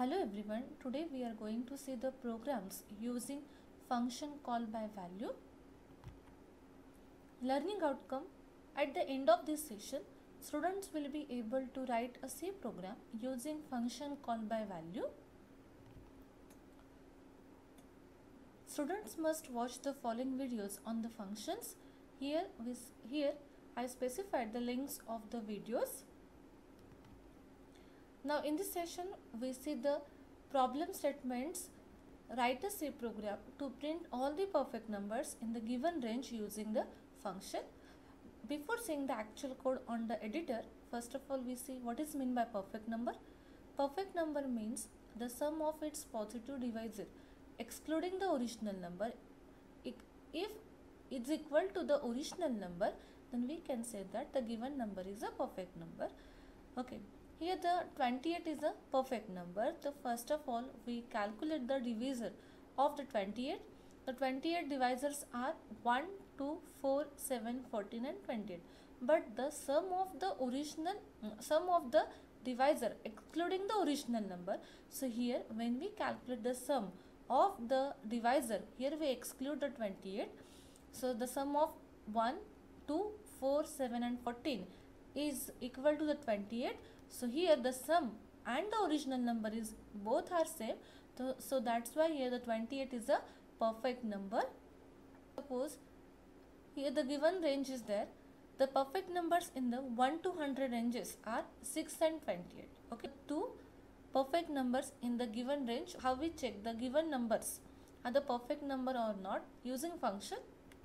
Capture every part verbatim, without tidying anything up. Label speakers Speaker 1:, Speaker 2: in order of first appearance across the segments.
Speaker 1: Hello everyone, today we are going to see the programs using function call by value. Learning outcome. At the end of this session, students will be able to write a C program using function call by value. Students must watch the following videos on the functions. Here, we, here I specified the links of the videos. Now in this session we see the problem statements. Write a C program to print all the perfect numbers in the given range using the function. Before seeing the actual code on the editor, first of all we see what is meant by perfect number. Perfect number means the sum of its positive divisor excluding the original number. If it's equal to the original number, then we can say that the given number is a perfect number. Okay. Here the twenty-eight is a perfect number. So first of all we calculate the divisor of the twenty-eight. The twenty-eight divisors are one, two, four, seven, fourteen and twenty-eight. But the sum of the original, sum of the divisor excluding the original number. So here when we calculate the sum of the divisor, here we exclude the twenty-eight. So the sum of one, two, four, seven and fourteen is equal to the twenty-eight. So here the sum and the original number is both are same. So, so that's why here the twenty-eight is a perfect number. Suppose here the given range is there. The perfect numbers in the one to one hundred ranges are six and twenty-eight. Okay, two perfect numbers in the given range. How we check the given numbers are the perfect number or not using function.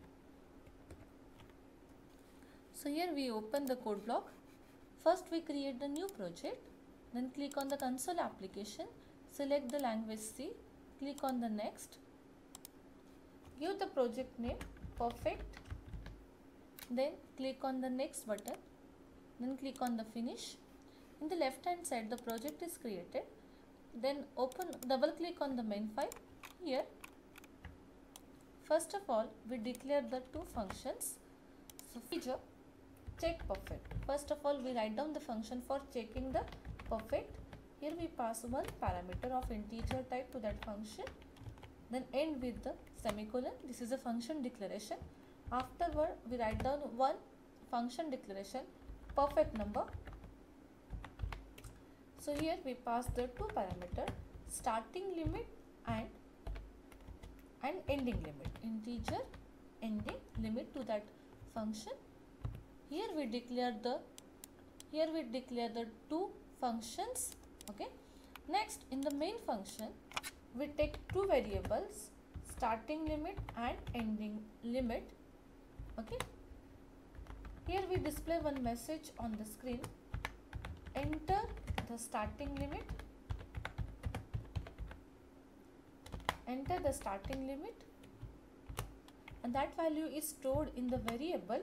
Speaker 1: So here we open the code block. First we create the new project, then click on the console application, select the language C, click on the next, give the project name perfect, then click on the next button, then click on the finish. In the left hand side the project is created, then open, double click on the main file. Here first of all we declare the two functions. So feature check perfect. First of all we write down the function for checking the perfect. Here we pass one parameter of integer type to that function, then end with the semicolon. This is a function declaration. Afterward we write down one function declaration perfect number. So here we pass the two parameter starting limit and and ending limit, integer ending limit to that function. Here we declare the here we declare the two functions. Okay. Next in the main function we take two variables, starting limit and ending limit. Okay. Here we display one message on the screen. Enter the starting limit. Enter the starting limit, and that value is stored in the variable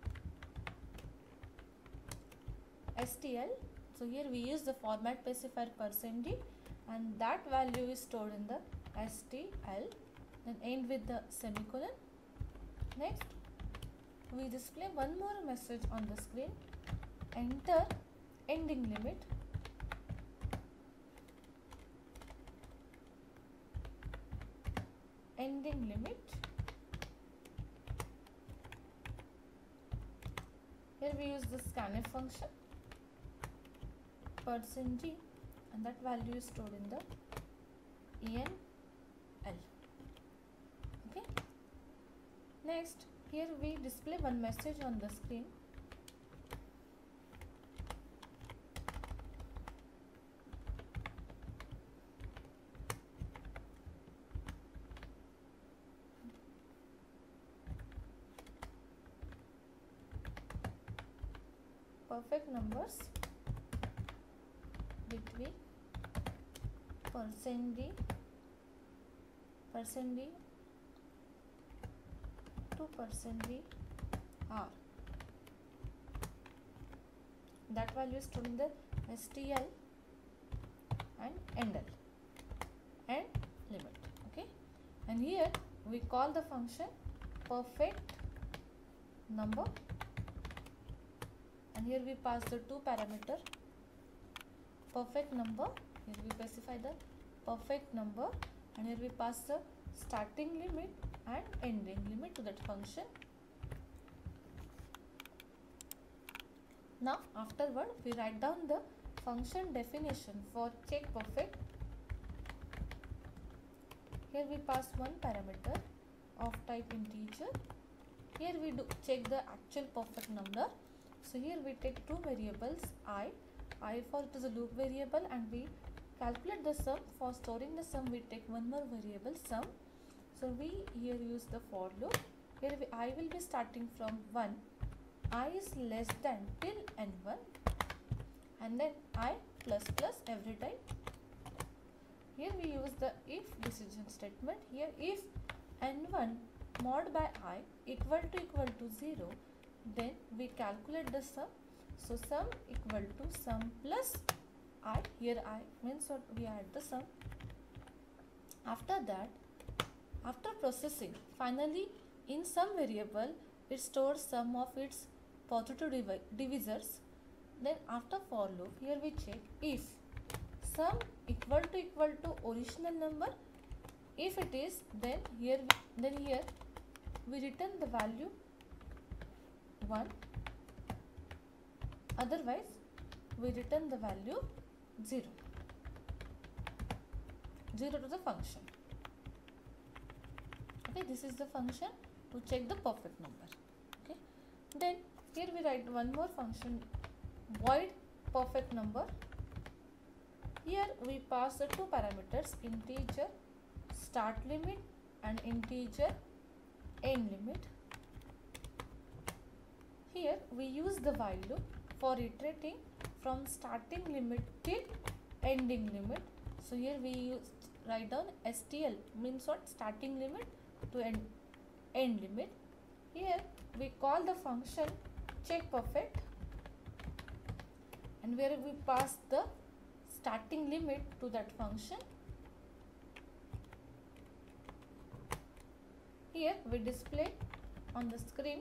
Speaker 1: S T L. So here we use the format specifier percent d, and that value is stored in the S T L. Then end with the semicolon. Next we display one more message on the screen. Enter ending limit. Ending limit. Here we use the scanf function percent d, and that value is stored in the E N L. Okay. Next here we display one message on the screen. Perfect numbers between percent d percent d to percent d r. That value is stored in the S T L and N L and limit. Okay, and here we call the function perfect number, and here we pass the two parameter perfect number. Here we specify the perfect number, and here we pass the starting limit and ending limit to that function. Now afterward we write down the function definition for check perfect. Here we pass one parameter of type integer. Here we do check the actual perfect number. So here we take two variables, I, I for it is a loop variable, and we calculate the sum. For storing the sum we take one more variable, sum. So we here use the for loop. Here we, I will be starting from one. I is less than till n one, and then I plus plus every time. Here we use the if decision statement. Here if n one mod by I equal to equal to zero, then we calculate the sum. So sum equal to sum plus I. Here I means what we add the sum. After that, after processing, finally in some variable it stores sum of its positive divi divisors. Then after for loop, here we check if sum equal to equal to original number. If it is, then here we, then here we return the value one. Otherwise we return the value zero. zero to the function. Okay, this is the function to check the perfect number. Okay, then here we write one more function, void perfect number. Here we pass the two parameters, integer start limit and integer end limit. Here we use the while loop for iterating from starting limit till ending limit. So here we use write down S T L, means what, starting limit to end, end limit. Here we call the function check perfect, and where we pass the starting limit to that function. Here we display on the screen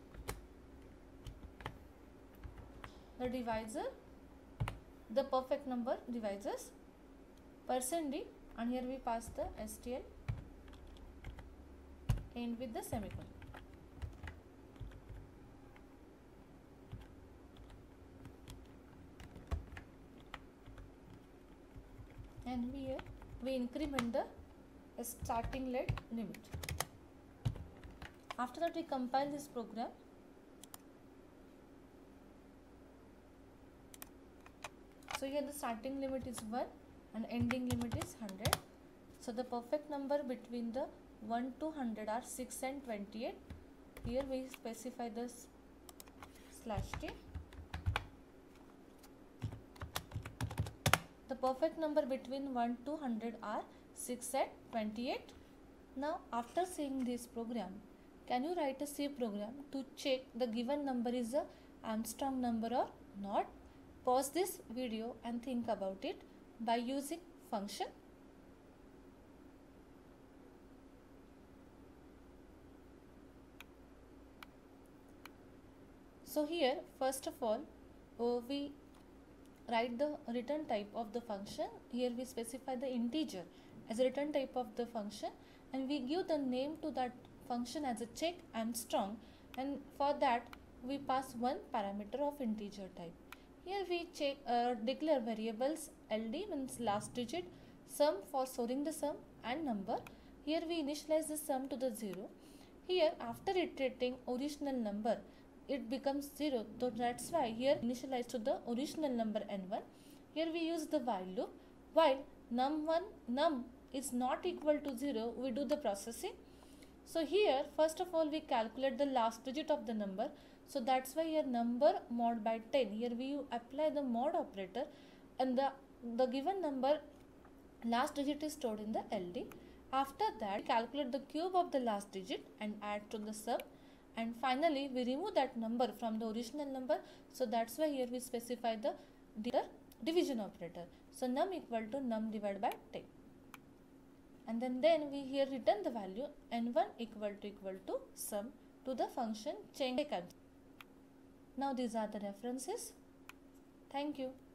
Speaker 1: the divisor, the perfect number divisors, percent d, and here we pass the S T L end with the semicolon. And here we increment the starting let limit. After that we compile this program. So here the starting limit is one and ending limit is one hundred. So the perfect number between the one to one hundred are six and twenty-eight. Here we specify this slash t. The perfect number between one to one hundred are six and twenty-eight. Now after seeing this program, can you write a C program to check the given number is a Armstrong number or not? Pause this video and think about it by using function. So here first of all uh, we write the return type of the function. Here we specify the integer as a return type of the function, and we give the name to that function as a check Armstrong, and for that we pass one parameter of integer type. Here we check uh, declare variables L D means last digit, sum for storing the sum, and number. Here we initialize the sum to the zero. Here after iterating original number it becomes zero, so that's why here initialize to the original number n one. Here we use the while loop. While num one num is not equal to zero, we do the processing. So here first of all we calculate the last digit of the number. So that's why here number mod by ten. Here we apply the mod operator, and the the given number last digit is stored in the L D. After that calculate the cube of the last digit and add to the sum, and finally we remove that number from the original number. So that's why here we specify the division operator. So num equal to num divided by ten, and then then we here return the value n one equal to equal to sum to the function check. Now these are the references. Thank you.